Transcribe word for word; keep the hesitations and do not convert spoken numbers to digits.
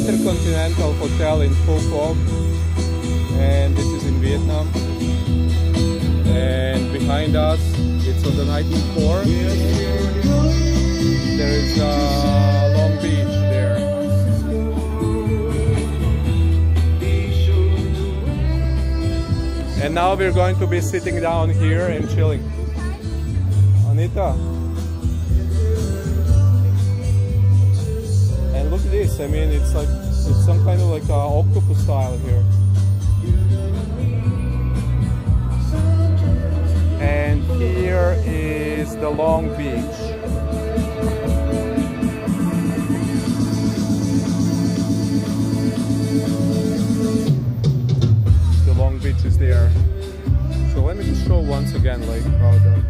Intercontinental Hotel in Quoc, and this is in Vietnam. And behind us, it's on the nineteenth floor. There is a long beach there. And now we're going to be sitting down here and chilling. Anita. And look at this, I mean, it's like, it's some kind of like a octopus style here. And here is the Long Beach. The Long Beach is there. So let me just show once again like how the